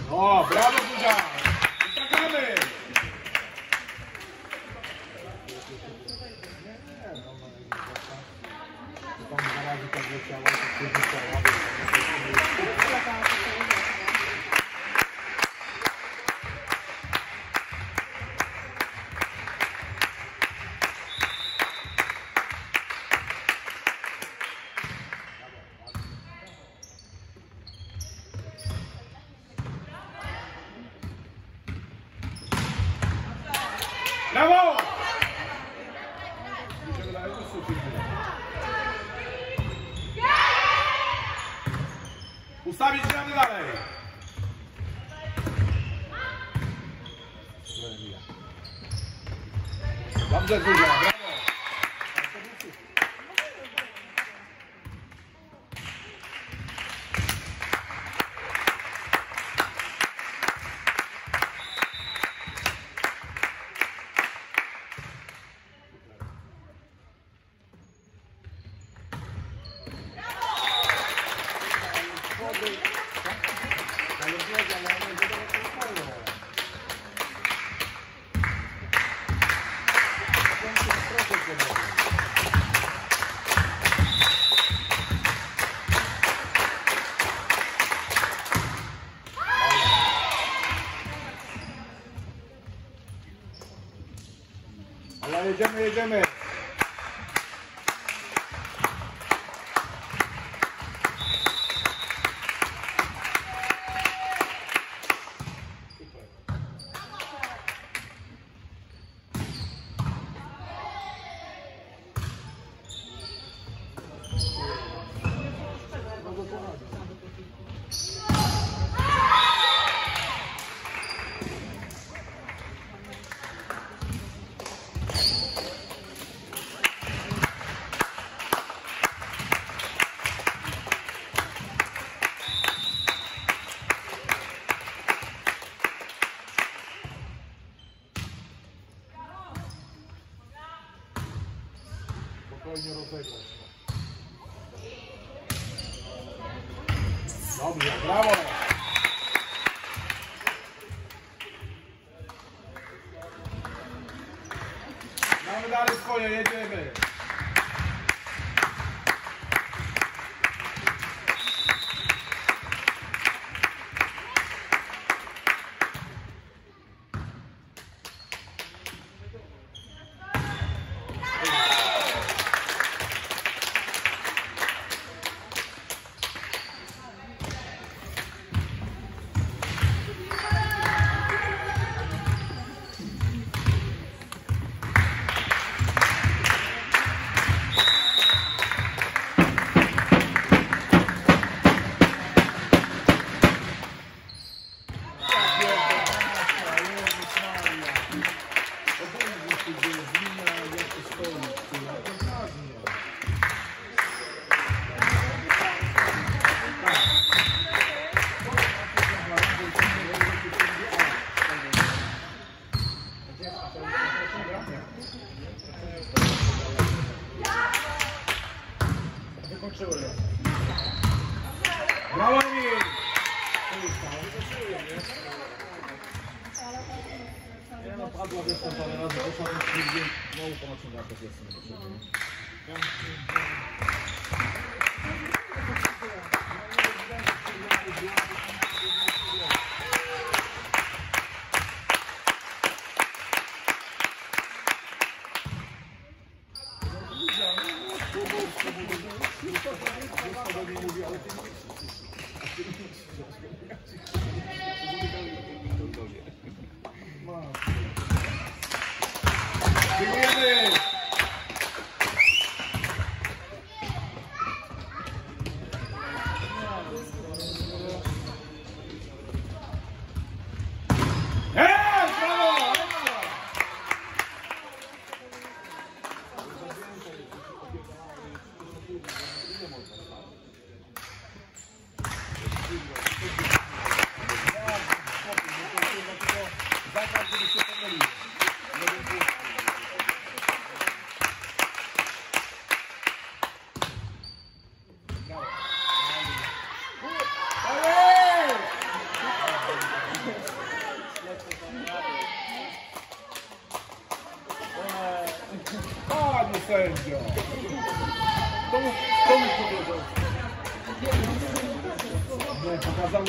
O, brawo Zuzia! Uciekamy! Tam na razie tak leciała, tak się wysłała. Brawo! Ustawić gramy dalej. Dobrze, Zuzia, brawo. Ale jedziemy, jedziemy. Spokojnie rozegrać. Dobrze, brawo! Mamy dalej swoje, jedziemy! Brawo, Emil! Ja no padła, wiesz, tam parę razy poszła, to się znowu pomocy na to jest. Dziękujemy!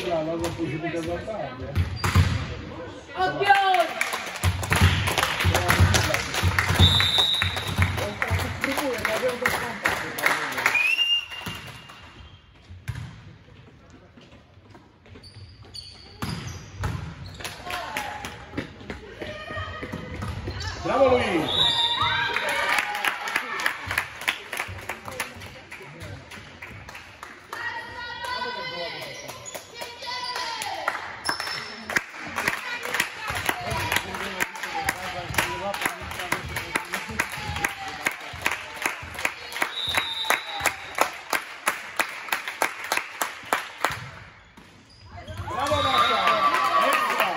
strzelała, bo później wyglądał tak, nie? Odbiór! Spróbuję, na wiem do kąta. Brawo, Luis! Brawo, Marta! Ekstra!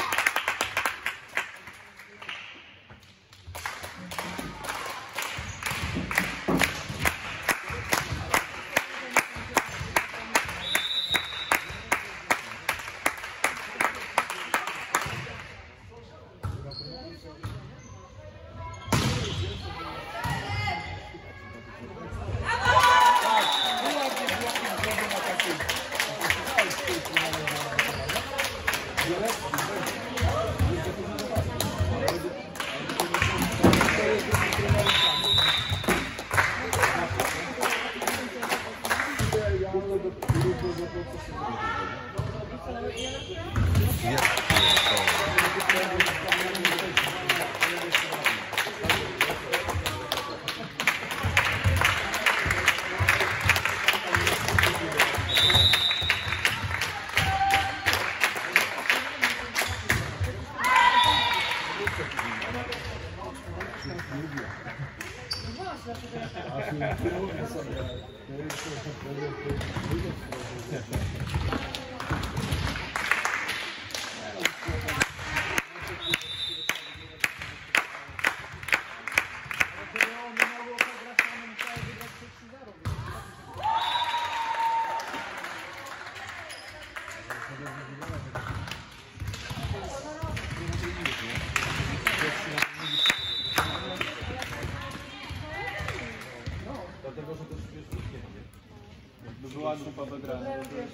Dlatego, że też jest nie. By była grupa wygrana.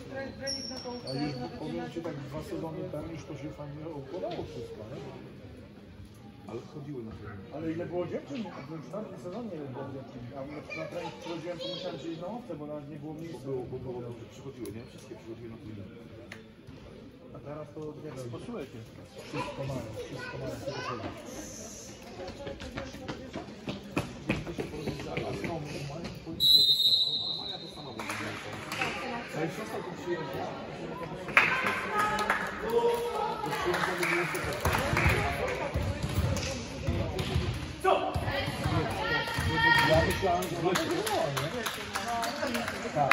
A już powiem Ci tak 2 sezony temu już to się fajnie układało wszystko, nie? Ale chodziły na to. Ale ile było dziewczyn? W tamtym sezonie ile było dziewczyn? A na trening przychodziłem, to musiałem siedzieć na ławce, bo nawet nie było miejsca. Było dobrze, przychodziły, nie? Wszystkie przychodziły na turniej. A teraz to nie wiem. Zobaczyłeś je. Wszystko mają, tylko chodzi. A znowu mają politykę. Maja to sama będzie. A i przestał to przyjeżdżać. To przyjeżdżamy nie jest co? Ja myślałem, że to nie było, nie? Tak.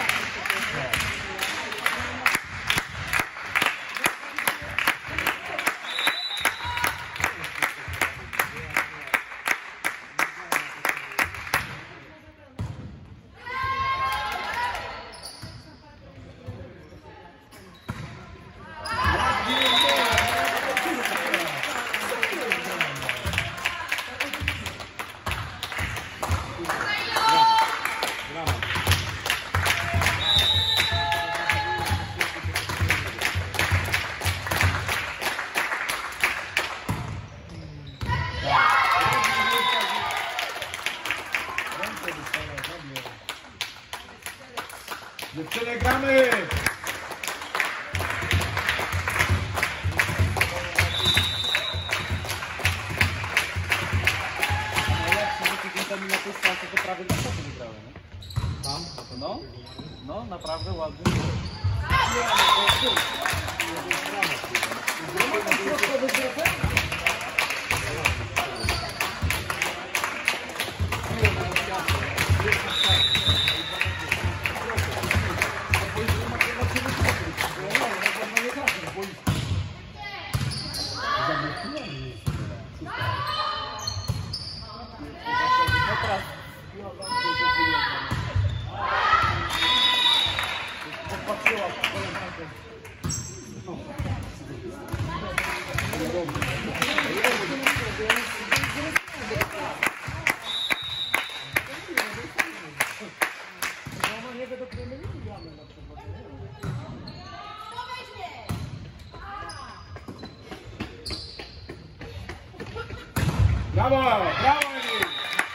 Brawo! Brawo, Emil!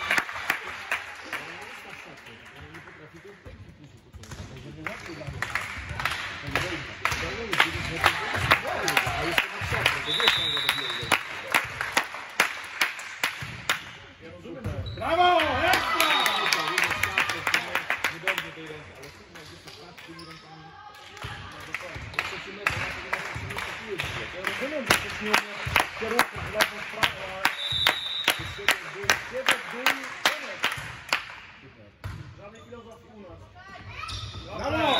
Brawo! Ekstra! Ja rozumiem, że ktoś nie umie kierunków w lewą sprawę, ale siedzę w dół i koniec. Żadnej filozofii u nas. Brawo!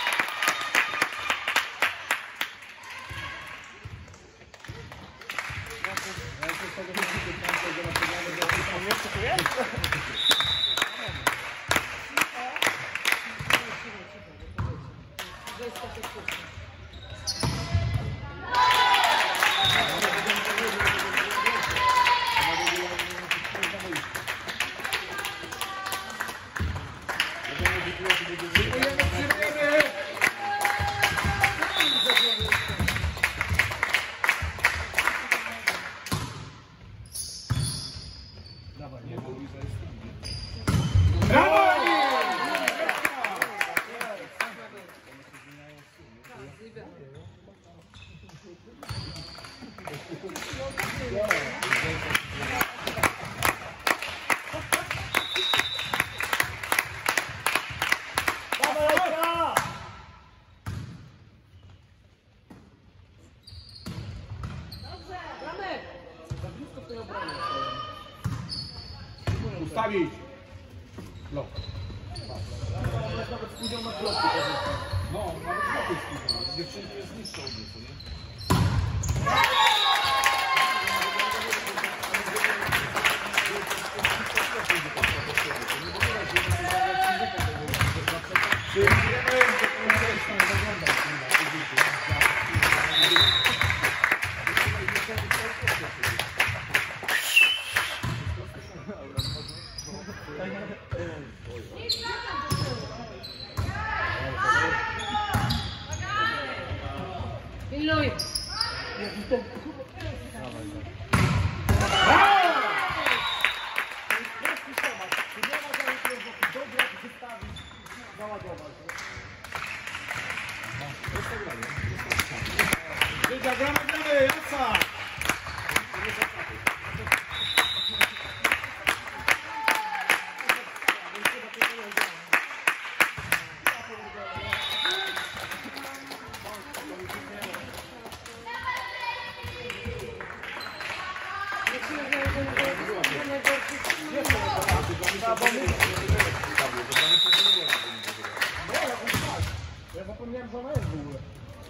Brawo! Ustawić! Blok. Nawet spójrzą na bloki. No, nawet bloki spójrzą. Dziewczynki jest niższa od mnie, co nie? Pilnuj! Gramy, Jaca! Ja zapomniałem, że ona jest w ogóle.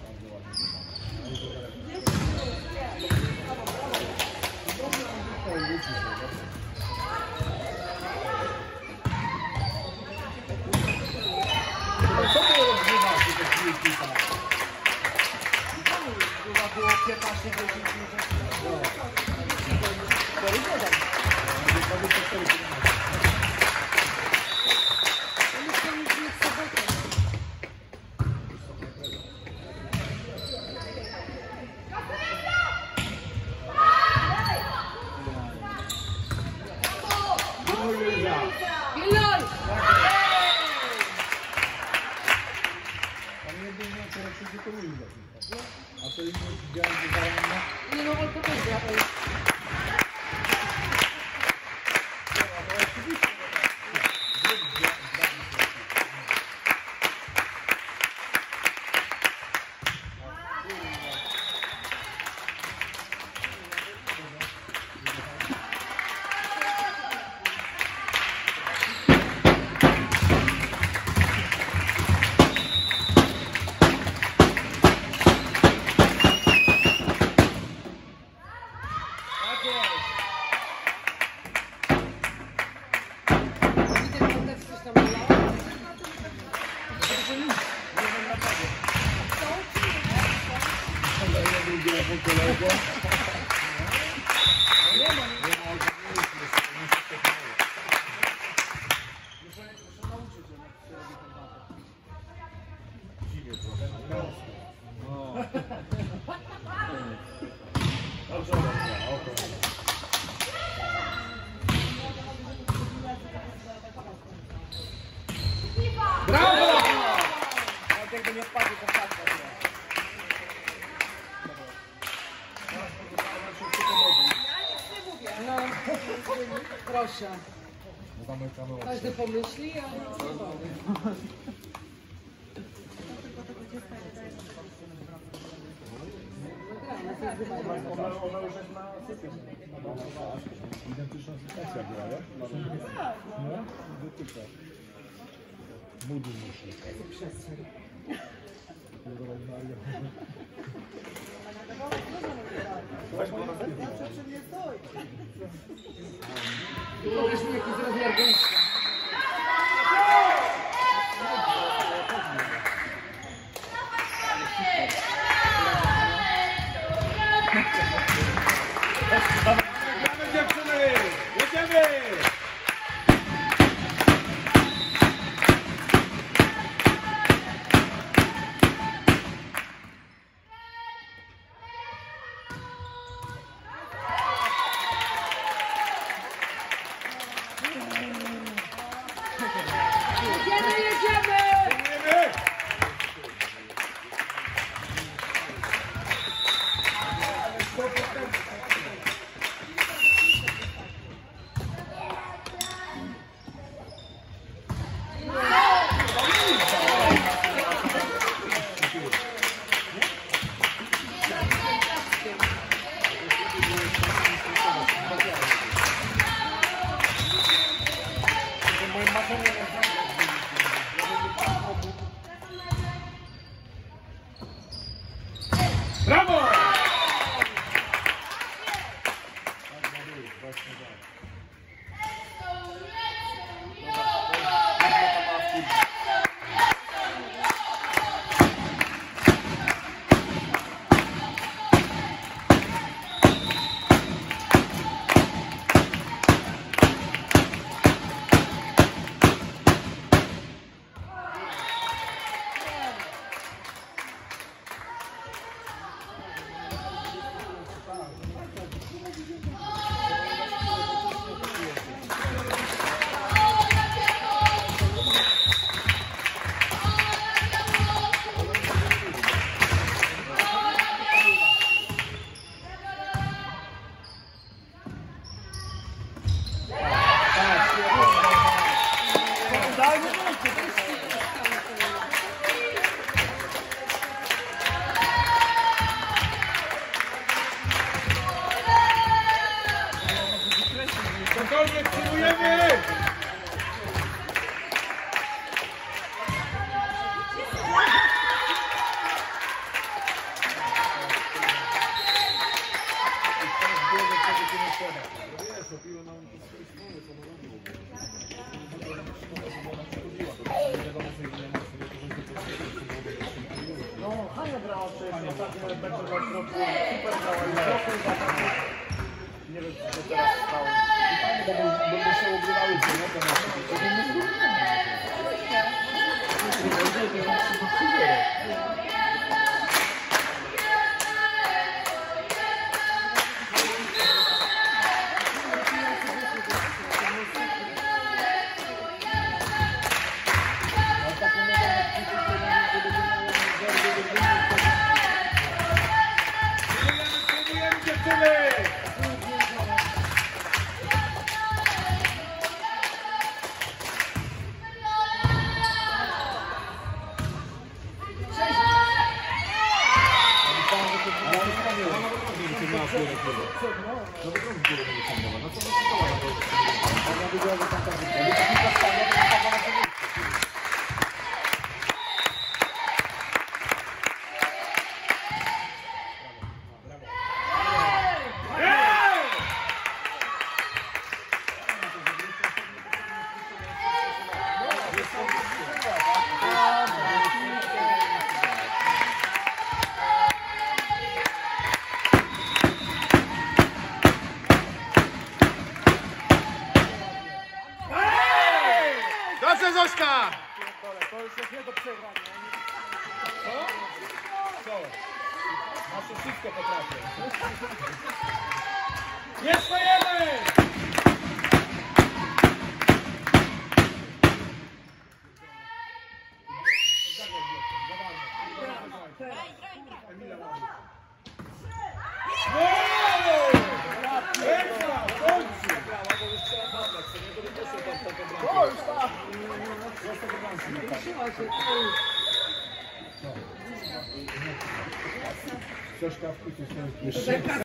Co to rozgrywa się te piłki tam? Chyba było 15 godzin. Pilnuj! A to inny widziałem, że zaraz Nie no, tylko to jest. proszę. Zamykamy oczy. Każdy pomyśli, a ja nie powiem. Ona już jest na sypie. Identyczna sytuacja była, nie? No, dotyka. Budu muszę. Przestrzeń. Powiesz mi jaki jest rozmiar gąska. Jedziemy dziewczyny! Jedziemy! Jedziemy! Jedziemy! Brawo! Spokojnie, przyjmujemy! No, Hania brała przecież ostatnio mecz w środku, super brała i nie wiem, co się teraz stało. Będą się ogrywały, co nie? Przyjmujemy dziewczyny! Dobrze, Zośka! To już jest nie do przegrania. Co? Nasze wszystko potrafię. Nie stajemy! Ekstra! W końcu! Ruszyła się. Przeszkawki to są...